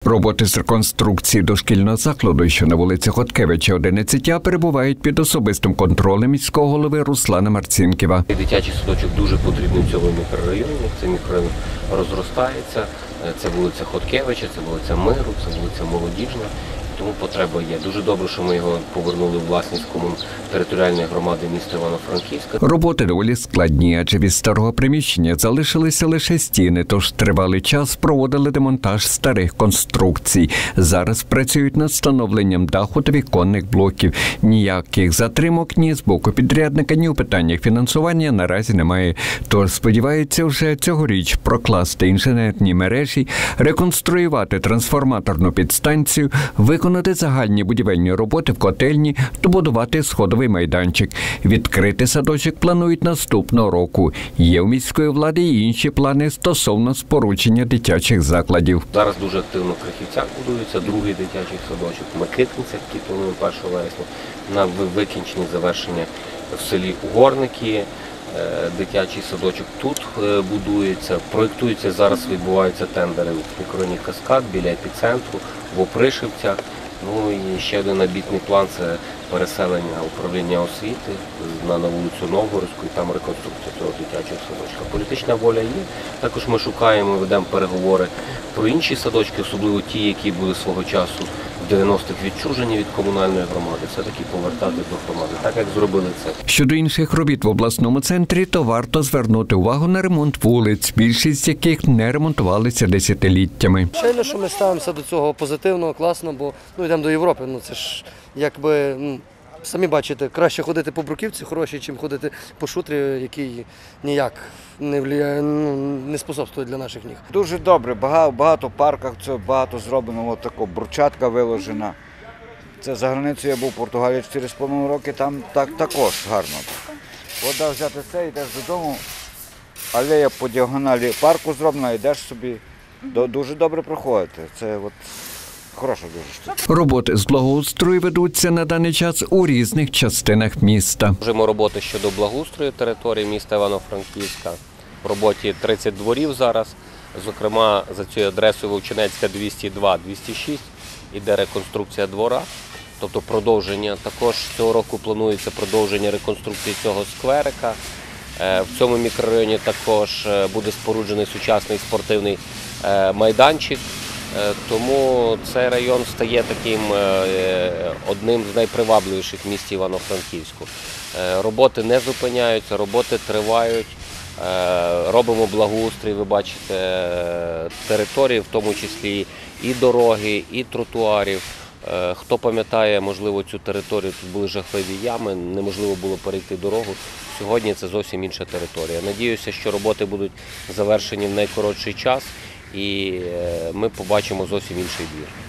Роботи з реконструкції дошкільного закладу, що на вулиці Хоткевича, 11А, перебувають під особистим контролем міського голови Руслана Марцінкєва. Дитячий садочок дуже потрібний в цьому мікрорайоні. Цей мікрорайон розростається. Це вулиця Хоткевича, це вулиця Миру, це вулиця Молодіжна. Тому потреба є. Дуже добре, що ми його повернули у власність територіальної громади міста Івано-Франківська. Роботи доволі складні, адже від старого приміщення залишилися лише стіни, тож тривалий час проводили демонтаж старих конструкцій. Зараз працюють над встановленням даху та віконних блоків. Ніяких затримок ні з боку підрядника, ні у питаннях фінансування наразі немає. Тож сподіваються вже цьогоріч прокласти інженерні мережі, реконструювати трансформаторну підстанцію, виконати загальні будівельні роботи в котельні, добудувати сходовий майданчик. Відкрити садочок планують наступного року. Є у міської влади і інші плани стосовно спорудження дитячих закладів. Зараз дуже активно в Крихівцях будується другий дитячий садочок, в Микитинцях, який планує 1 вересня, на викінченні завершення в селі Угорники. Дитячий садочок тут будується, проєктується, зараз відбуваються тендери в мікрорайоні Каскад, біля епіцентру, в Опришівцях. Ну і ще один амбітний план – це переселення управління освіти на вулицю Новгородську, і там реконструкція цього дитячого садочка. Політична воля є. Також ми шукаємо, ведемо переговори про інші садочки, особливо ті, які були свого часу в 90-х відчужені від комунальної громади, все-таки повертати до громади, так як зробили це. Щодо інших робіт в обласному центрі, то варто звернути увагу на ремонт вулиць, більшість яких не ремонтувалися десятиліттями. Звичайно, що ми ставимося до цього позитивно, класно, бо йдемо до Європи. Це ж якби, самі бачите, краще ходити по бруківці хорошій, ніж ходити по шутрі, який ніяк не впливає, не способствує для наших ніг. Дуже добре, багато в парках, це багато зроблено, от така брусчатка виложена. Це за границею, я був в Португалії 4,5 роки, там також гарно. Вода взяти це, йдеш додому, алея по діагоналі парку зроблена, йдеш собі, дуже добре проходити. Це от хороша дуже штука. Роботи з благоустрою ведуться на даний час у різних частинах міста. Можемо роботи щодо благоустрою території міста Івано-Франківська. В роботі 30 дворів зараз, зокрема за цією адресою Вовчинецька 202-206 іде реконструкція двора, тобто продовження. Також цього року планується продовження реконструкції цього скверика. В цьому мікрорайоні також буде споруджений сучасний спортивний майданчик. Тому цей район стає таким одним з найпривабливіших в місті Івано-Франківську. Роботи не зупиняються, роботи тривають. Робимо благоустрій, ви бачите, території, в тому числі і дороги, і тротуарів. Хто пам'ятає, можливо, цю територію, тут були жахливі ями, неможливо було перейти дорогу. Сьогодні це зовсім інша територія. Надіюся, що роботи будуть завершені в найкоротший час і ми побачимо зовсім інший двір.